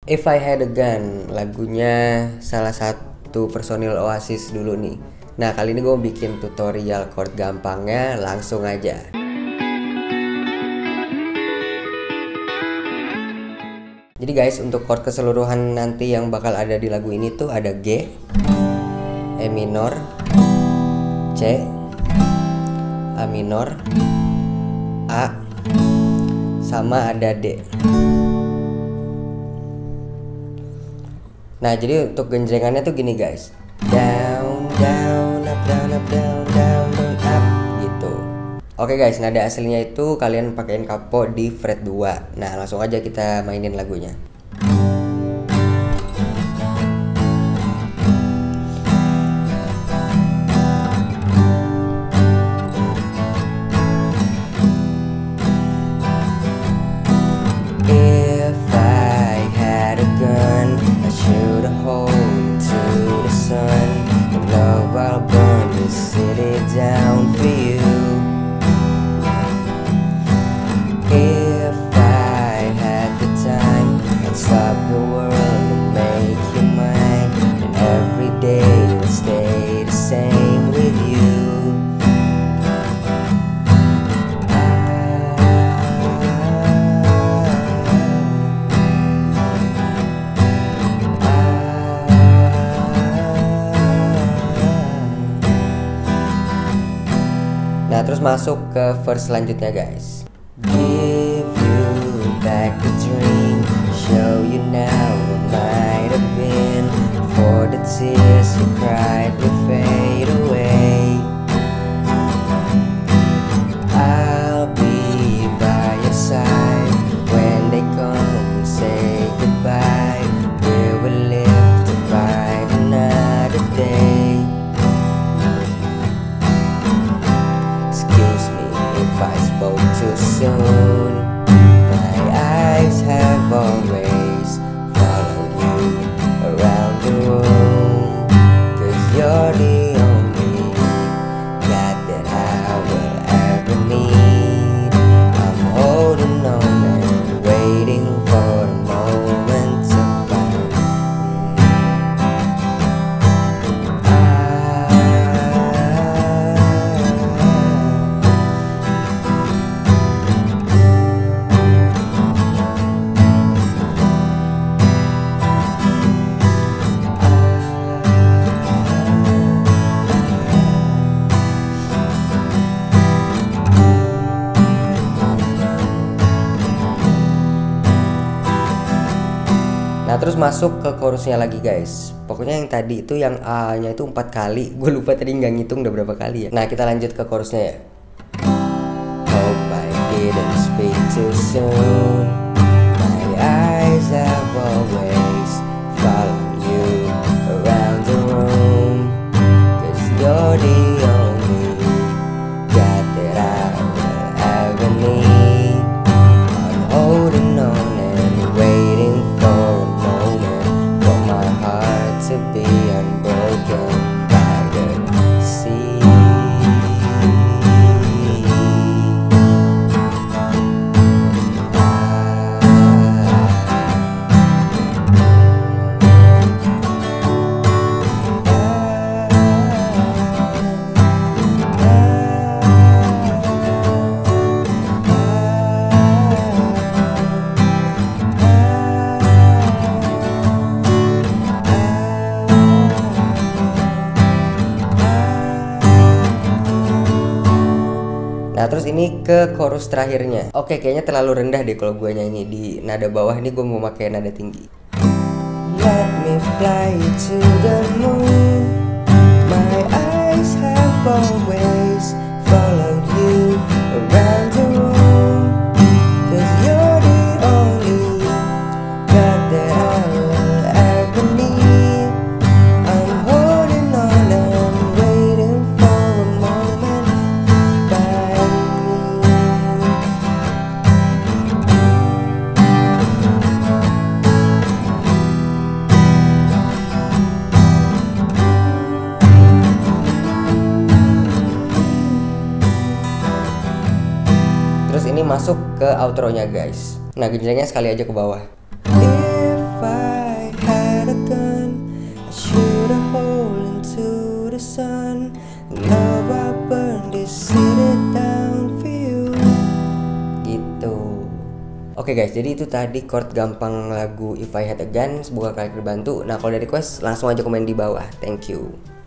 If I Had a Gun, lagunya salah satu personil Oasis dulu nih. Nah kali ini gue mau bikin tutorial chord gampangnya, langsung aja. Jadi guys, untuk chord keseluruhan nanti yang bakal ada di lagu ini tuh ada G, E minor, C, A minor, A, sama ada D. Nah jadi untuk genjrengannya tuh gini guys, down down up down up down down down up gitu. Oke guys, nada aslinya itu kalian pakein kapo di fret 2. Nah langsung aja kita mainin lagunya. Nah terus masuk ke verse selanjutnya guys. Give you back the dream, show you now what might have been, for the tears you cried will fade away. I'll be by your side when they come and say goodbye. We will live to fight another day. If I spoke too soon, my eyes have always followed you around the room, 'cause you're the only God that I will ever need. I'm holding on and waiting for the moment to find me. Nah terus masuk ke chorusnya lagi guys. Pokoknya yang tadi itu yang A nya itu 4 kali. Gue lupa tadi nggak ngitung udah berapa kali ya. Nah kita lanjut ke chorusnya ya. Hope I didn't speak too soon, my eyes have always followed you around the room, 'cause you're the only God that I will ever need. I'm holding on and waiting for my heart to be unbroken by the sea. Nah terus ini ke chorus terakhirnya. Oke kayaknya terlalu rendah deh kalau gue nyanyi di nada bawah. Ini gue mau pakai nada tinggi. Let me fly you to the moon, my eyes have always followed you around the room, 'cause you're the only God that I will ever need. I'm holding on and waiting for a moment. Terus ini masuk ke outro-nya guys. Nah genjrengnya sekali aja ke bawah. If I the sun. Now I burn this city down for you. Gitu. Oke guys, jadi itu tadi chord gampang lagu If I Had a Gun. Semoga kalian terbantu. Nah kalau ada request langsung aja komen di bawah. Thank you.